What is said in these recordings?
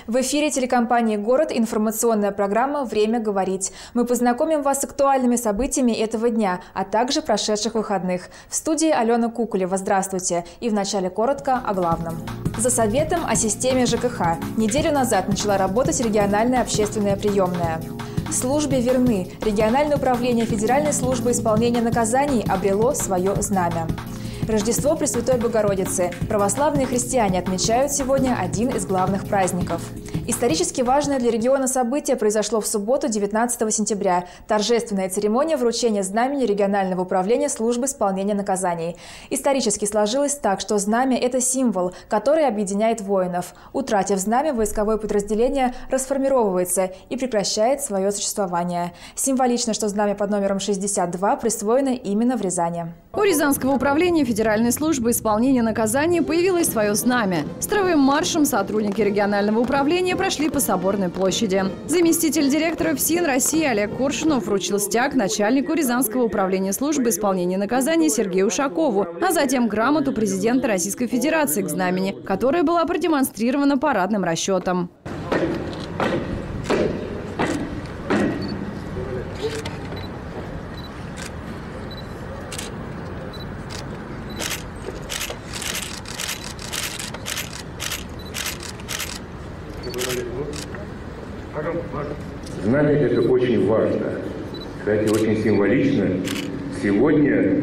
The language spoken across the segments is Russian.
В эфире телекомпании «Город» информационная программа «Время говорить». Мы познакомим вас с актуальными событиями этого дня, а также прошедших выходных. В студии Алена Кукулева. Здравствуйте. И вначале коротко о главном. За советом о системе ЖКХ. Неделю назад начала работать региональная общественная приемная. Службе верны. Региональное управление Федеральной службы исполнения наказаний обрело свое знамя. Рождество Пресвятой Богородицы. Православные христиане отмечают сегодня один из главных праздников. Исторически важное для региона событие произошло в субботу, 19 сентября. Торжественная церемония вручения знамени регионального управления службы исполнения наказаний. Исторически сложилось так, что знамя – это символ, который объединяет воинов. Утратив знамя, войсковое подразделение расформировывается и прекращает свое существование. Символично, что знамя под номером 62 присвоено именно в Рязани. У Рязанского управления Федеральной службы исполнения наказаний появилось свое знамя. Строевым маршем сотрудники регионального управления прошли по Соборной площади. Заместитель директора ФСИН России Олег Коршунов вручил стяг начальнику Рязанского управления службы исполнения наказаний Сергею Ушакову, а затем грамоту президента Российской Федерации к знамени, которая была продемонстрирована парадным расчетом. Знамя – это очень важно. Кстати, очень символично. Сегодня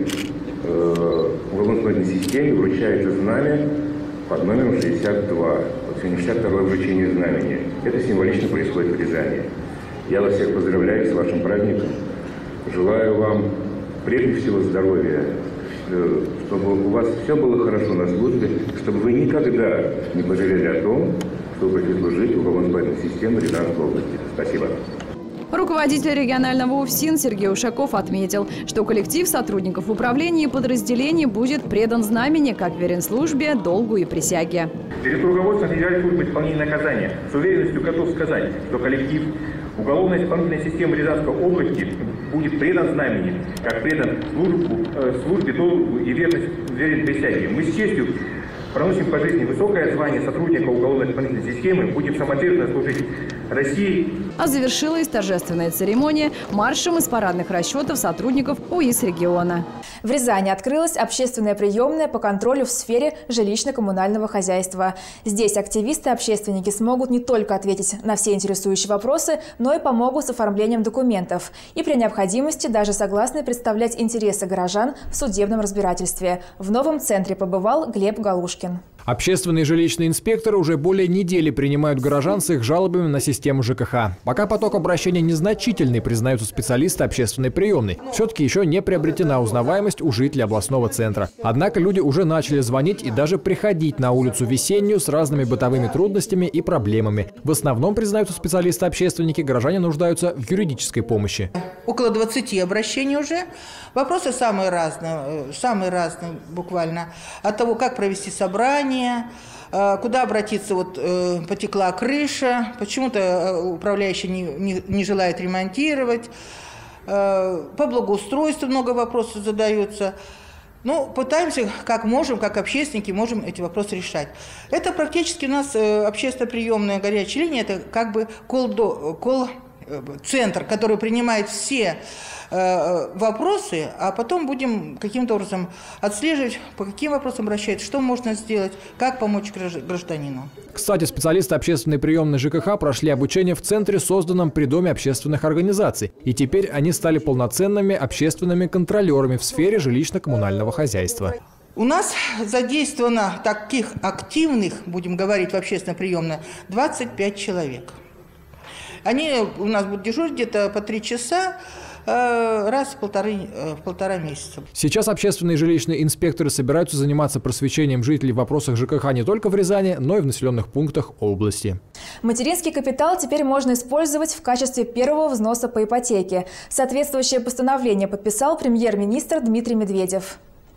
в уголовно-исполнительной системе вручается знамя под номером 62. Вот сегодня 62-е вручение знамени. Это символично происходит в Рязани. Я вас всех поздравляю с вашим праздником. Желаю вам прежде всего здоровья, чтобы у вас все было хорошо на службе, чтобы вы никогда не пожалели о том, что вы хотите служить в уголовно-исполнительной системе Рязанской области. Спасибо. Руководитель регионального УФСИН Сергей Ушаков отметил, что коллектив сотрудников управления и подразделений будет предан знамени, как верен службе, долгу и присяге. Перед руководством Федеральной службы исполнения наказания с уверенностью готов сказать, что коллектив уголовно-исполнительной системы Рязанской области будет предан знамени, как предан службе, долгу и верен присяге. Мы с честью проносим по жизни высокое звание сотрудника уголовно-исполнительной системы, будем самоотверженно служить России. А завершилась торжественная церемония маршем из парадных расчетов сотрудников УИС региона. В Рязани открылась общественная приемная по контролю в сфере жилищно-коммунального хозяйства. Здесь активисты-общественники смогут не только ответить на все интересующие вопросы, но и помогут с оформлением документов. И при необходимости даже согласны представлять интересы горожан в судебном разбирательстве. В новом центре побывал Глеб Галушкин. Общественные жилищные инспекторы уже более недели принимают горожан с их жалобами на систему ЖКХ. Пока поток обращений незначительный, признаются специалисты общественной приемной. Все-таки еще не приобретена узнаваемость у жителей областного центра. Однако люди уже начали звонить и даже приходить на улицу Весеннюю с разными бытовыми трудностями и проблемами. В основном, признаются специалисты-общественники, горожане нуждаются в юридической помощи. Около 20 обращений уже. Вопросы самые разные буквально. От того, как провести собрание, куда обратиться, вот потекла крыша, почему-то управляющий не желает ремонтировать, по благоустройству много вопросов задаются. Ну, пытаемся, как можем, как общественники, можем эти вопросы решать. Это практически у нас общественно-приемная горячая линия, это как бы колл-центр, который принимает все вопросы, а потом будем каким-то образом отслеживать, по каким вопросам обращаться, что можно сделать, как помочь гражданину. Кстати, специалисты общественной приемной ЖКХ прошли обучение в центре, созданном при Доме общественных организаций. И теперь они стали полноценными общественными контролерами в сфере жилищно-коммунального хозяйства. У нас задействовано таких активных, будем говорить, в общественной приемной 25 человек. Они у нас будут дежурить где-то по 3 часа, раз в полтора месяца. Сейчас общественные жилищные инспекторы собираются заниматься просвещением жителей в вопросах ЖКХ не только в Рязани, но и в населенных пунктах области. Материнский капитал теперь можно использовать в качестве первого взноса по ипотеке. Соответствующее постановление подписал премьер-министр Дмитрий Медведев.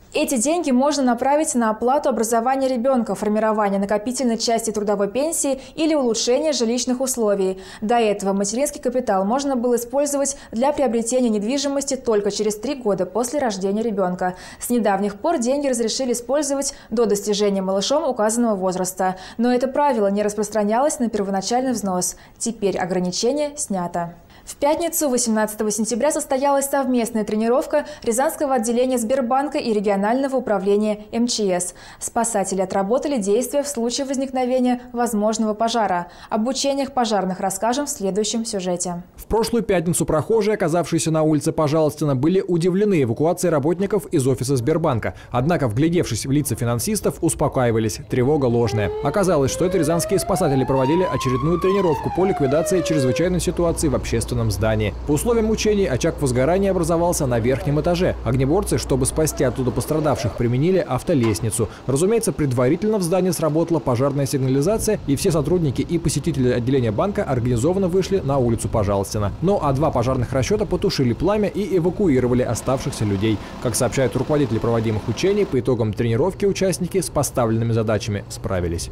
Эти деньги можно направить на оплату образования ребенка, формирование накопительной части трудовой пенсии или улучшение жилищных условий. До этого материнский капитал можно было использовать для приобретения недвижимости только через 3 года после рождения ребенка. С недавних пор деньги разрешили использовать до достижения малышом указанного возраста. Но это правило не распространялось на первоначальный взнос. Теперь ограничение снято. В пятницу, 18 сентября, состоялась совместная тренировка Рязанского отделения Сбербанка и регионального управления МЧС. Спасатели отработали действия в случае возникновения возможного пожара. Об учениях пожарных расскажем в следующем сюжете. В прошлую пятницу прохожие, оказавшиеся на улице Пожалстина, были удивлены эвакуацией работников из офиса Сбербанка. Однако, вглядевшись в лица финансистов, успокаивались. Тревога ложная. Оказалось, что это рязанские спасатели проводили очередную тренировку по ликвидации чрезвычайной ситуации в общественном здании. По условиям учений очаг возгорания образовался на верхнем этаже. Огнеборцы, чтобы спасти оттуда пострадавших, применили автолестницу. Разумеется, предварительно в здании сработала пожарная сигнализация, и все сотрудники и посетители отделения банка организованно вышли на улицу Пожалстина. Ну а 2 пожарных расчета потушили пламя и эвакуировали оставшихся людей. Как сообщают руководители проводимых учений, по итогам тренировки участники с поставленными задачами справились.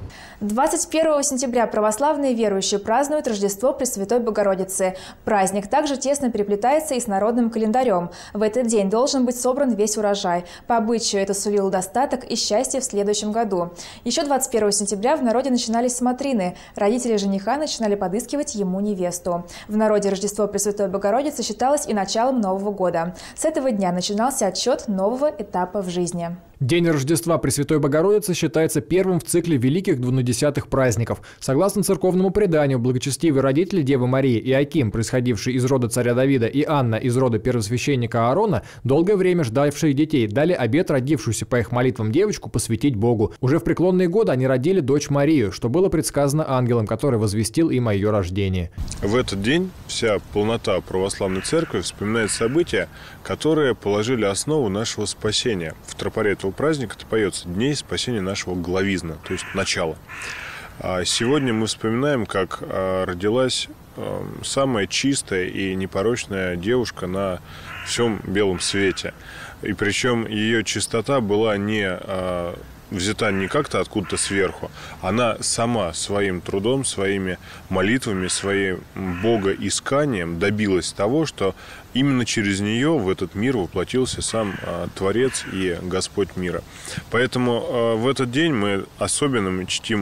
21 сентября православные верующие празднуют Рождество Пресвятой Богородицы. Праздник также тесно переплетается и с народным календарем. В этот день должен быть собран весь урожай. По обычаю это сулило достаток и счастье в следующем году. Еще 21 сентября в народе начинались смотрины. Родители жениха начинали подыскивать ему невесту. В народе Рождество Пресвятой Богородицы считалось и началом Нового года. С этого дня начинался отсчет нового этапа в жизни. День Рождества Пресвятой Богородицы считается первым в цикле великих двунадесятых праздников. Согласно церковному преданию, благочестивые родители Девы Марии Иоаким, происходивший из рода царя Давида, и Анна из рода первосвященника Аарона, долгое время ждавшие детей, дали обет родившуюся по их молитвам девочку посвятить Богу. Уже в преклонные годы они родили дочь Марию, что было предсказано ангелом, который возвестил им о ее рождении. В этот день вся полнота православной церкви вспоминает события, которые положили основу нашего спасения. В тропаре этого праздника это поется «Дней спасения нашего главизна», то есть начало. Сегодня мы вспоминаем, как родилась самая чистая и непорочная девушка на всем белом свете. И причем ее чистота была не взята не как-то откуда-то сверху, она сама своим трудом, своими молитвами, своим богоисканием добилась того, что именно через нее в этот мир воплотился сам Творец и Господь мира. Поэтому в этот день мы особенным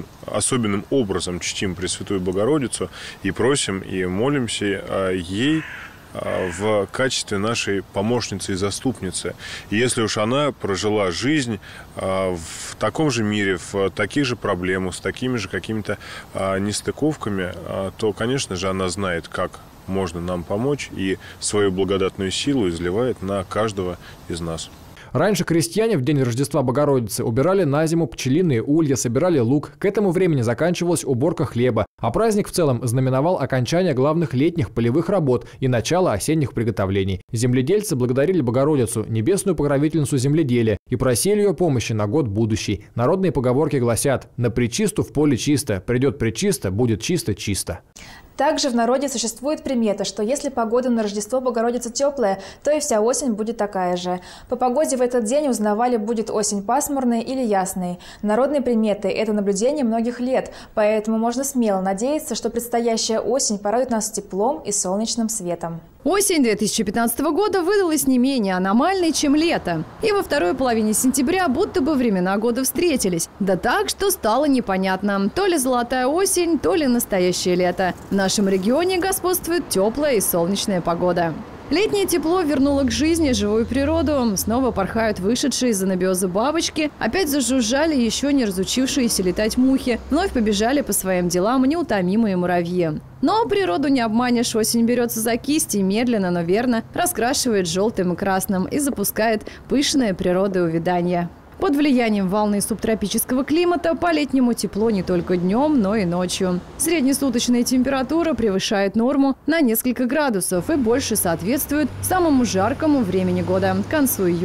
образом чтим Пресвятую Богородицу и просим и молимся ей в качестве нашей помощницы и заступницы. И если уж она прожила жизнь в таком же мире, в таких же проблемах, с такими же какими-то нестыковками, то, конечно же, она знает, как можно нам помочь, и свою благодатную силу изливает на каждого из нас. Раньше крестьяне в день Рождества Богородицы убирали на зиму пчелиные улья, собирали лук. К этому времени заканчивалась уборка хлеба. А праздник в целом знаменовал окончание главных летних полевых работ и начало осенних приготовлений. Земледельцы благодарили Богородицу, небесную покровительницу земледелия, и просили ее помощи на год будущий. Народные поговорки гласят: «На пречисту в поле чисто, придет пречисто, будет чисто-чисто». Также в народе существует примета, что если погода на Рождество Богородицы теплая, то и вся осень будет такая же. По погоде в этот день узнавали, будет осень пасмурной или ясной. Народные приметы – это наблюдение многих лет, поэтому можно смело надеяться, что предстоящая осень порадует нас теплом и солнечным светом. Осень 2015 года выдалась не менее аномальной, чем лето. И во второй половине сентября будто бы времена года встретились. Да так, что стало непонятно, то ли золотая осень, то ли настоящее лето. В нашем регионе господствует теплая и солнечная погода. Летнее тепло вернуло к жизни живую природу. Снова порхают вышедшие из анабиоза бабочки. Опять зажужжали еще не разучившиеся летать мухи. Вновь побежали по своим делам неутомимые муравьи. Но природу не обманешь. Осень берется за кисти и медленно, но верно раскрашивает желтым и красным и запускает пышное природоувядание. Под влиянием волны субтропического климата по-летнему тепло не только днем, но и ночью. Среднесуточная температура превышает норму на несколько градусов и больше соответствует самому жаркому времени года – к концу июля.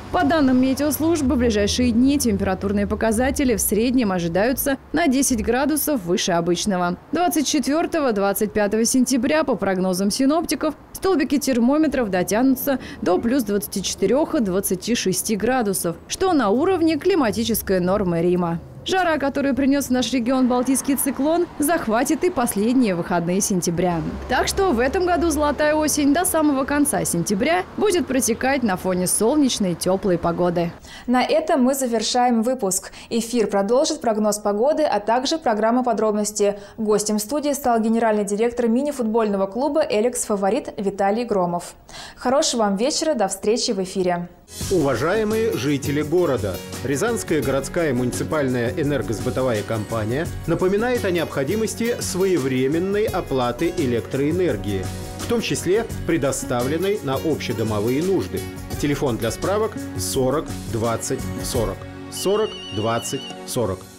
По данным метеослужбы, в ближайшие дни температурные показатели в среднем ожидаются на 10 градусов выше обычного. 24-25 сентября, по прогнозам синоптиков, столбики термометров дотянутся до плюс 24-26 градусов, что на уровне климатической нормы Рима. Жара, которую принес в наш регион Балтийский циклон, захватит и последние выходные сентября. Так что в этом году золотая осень до самого конца сентября будет протекать на фоне солнечной теплой погоды. На этом мы завершаем выпуск. Эфир продолжит прогноз погоды, а также программа «Подробности». Гостем студии стал генеральный директор мини-футбольного клуба «Элекс Фаворит» Виталий Громов. Хорошего вам вечера, до встречи в эфире. Уважаемые жители города, Рязанская городская муниципальная энергосбытовая компания напоминает о необходимости своевременной оплаты электроэнергии, в том числе предоставленной на общедомовые нужды. Телефон для справок 40 20 40. 40 20 40.